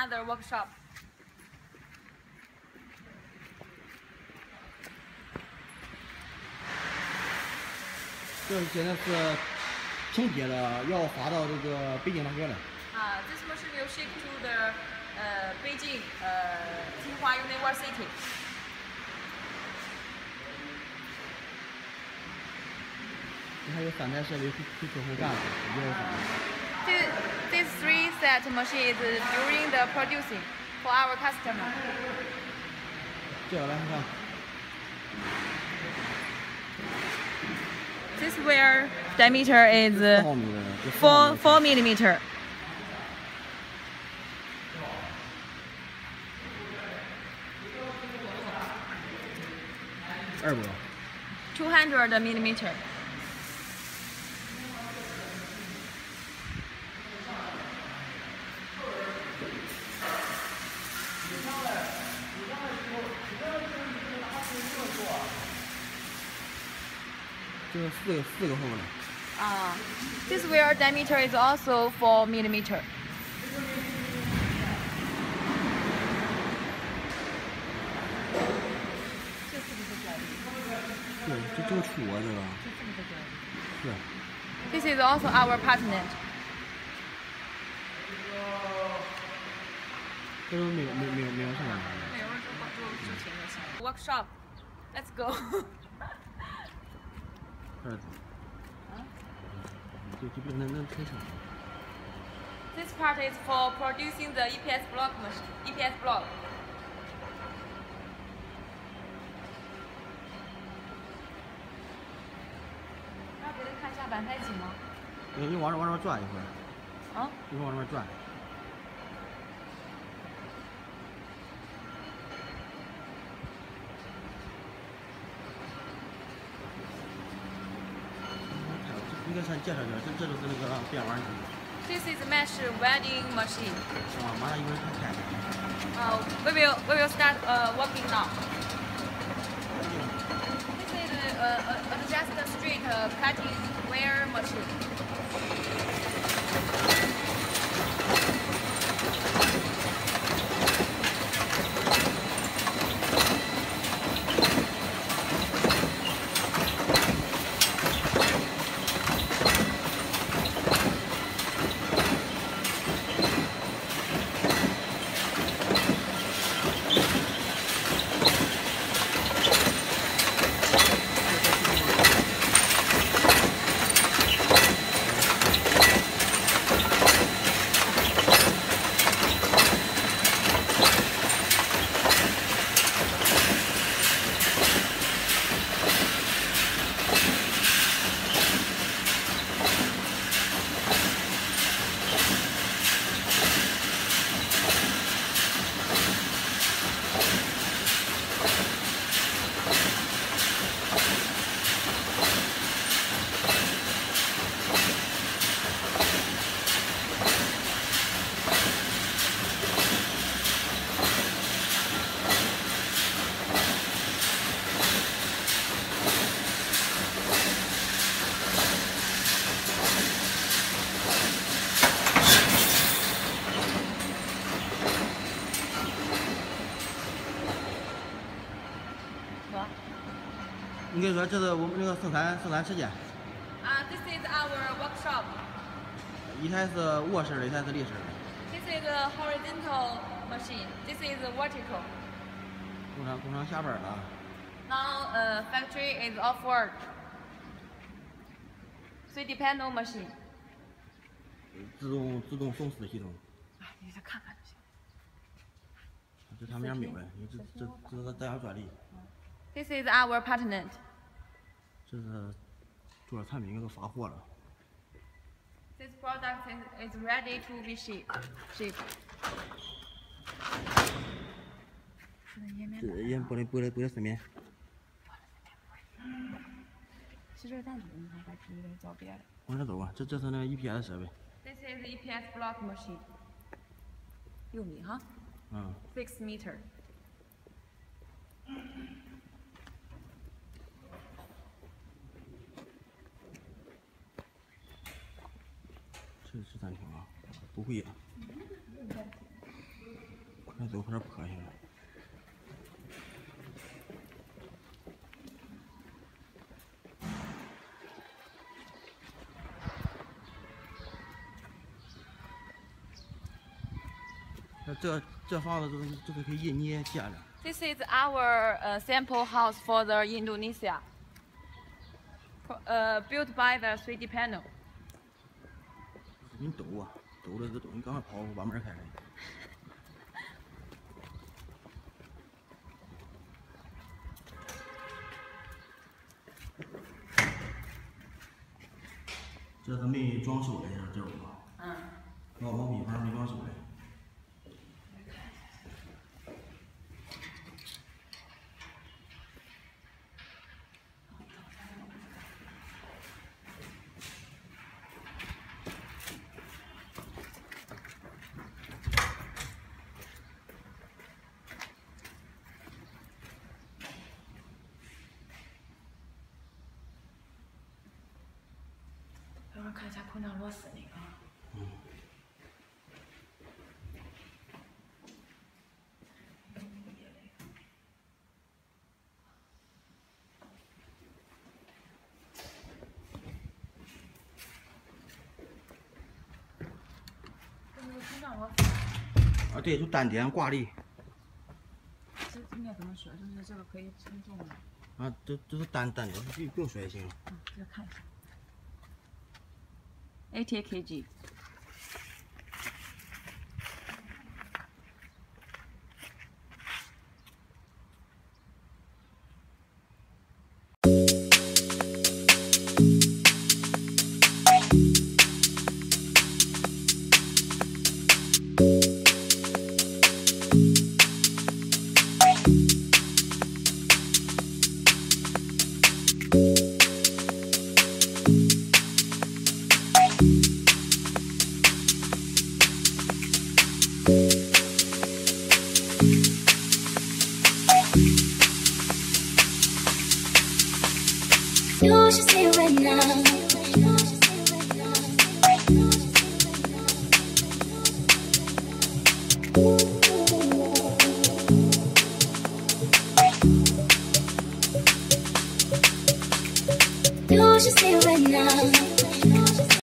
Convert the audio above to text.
another workshop. 这现在是成铁的，要发到这个北京大学了。 This machine will ship to the Beijing Tsinghua University. 还有3台设备给客户干的， This 3 set machine is during the producing for our customer. 这个来看。 This wear diameter is 4 millimeter. 200 millimeter. 这是4个厚的。 This wear diameter is also 4 millimeter. 对，这粗啊，这个。是。 This is also our patent. 这都没有什么。 Workshop, let's go. 就能开上。 This part is for producing the EPS block machine. EPS block. 要给他看一下板台机吗？ 你往这边转一会儿。一会儿往这边转。应该先介绍介绍，这就是那个变弯机。 This is mesh welding machine. 马上一会儿开。 We will start working now. This is just straight cutting wire machine. 应该说这是我们那个生产时间。 This is our workshop. 一台是卧式的，一台是立式的。 This is a horizontal machine. This is a vertical. 工厂下班了。 Now factory is off work. 3D-panel machine. 自动送丝系统。 你再看看就行。 这上面没有的，这是咱家专利。 This is our patent. 这是做的产品都发货了。 This product is ready to be shipped. 这也播的视频。 其实单独你还可以找别的。 往这走吧，这是那个 EPS 设备。 This is EPS block machine. 6米哈。6 meter. 是暂停啊，不会啊。 快走，快点坡去了。这房子都是可以印尼建的。 This is our sample house for the Indonesia. Built by the 3D panel. 你抖啊，抖了这东西赶快跑，把门开开。这还没装修嘞，这屋吧？ 嗯。 老平房没装修嘞。 等会儿看一下空调螺丝那个。嗯。这个空调螺丝。 啊，对，就单点挂历。 这应该怎么说？就是这个可以承重的。 啊，这是单点，不用摔行。 嗯，这个看一下。80 kg。 You should see right now. You should see right now.